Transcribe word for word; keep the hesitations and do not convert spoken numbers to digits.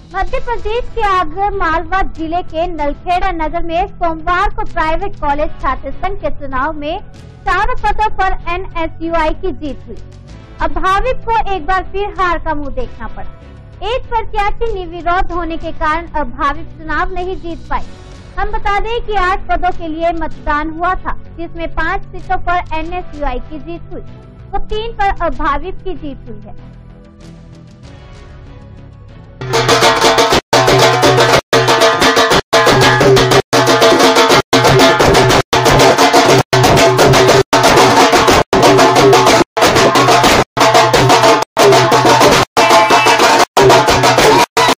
मध्य प्रदेश के आगर मालवा जिले के नलखेड़ा नगर में सोमवार को प्राइवेट कॉलेज छात्र संघ के चुनाव में चारों पदों पर एन एस यू आई की जीत हुई। अब भाविक को एक बार फिर हार का मुंह देखना पड़ा। एक प्रत्याशी निर्विरोध होने के कारण अब भाविक चुनाव नहीं जीत पाई। हम बता दें कि आठ पदों के लिए मतदान हुआ था, जिसमें पाँच सीटों पर एन एस यू आई की जीत हुई तो तीन पर अब भाविक की जीत हुई है।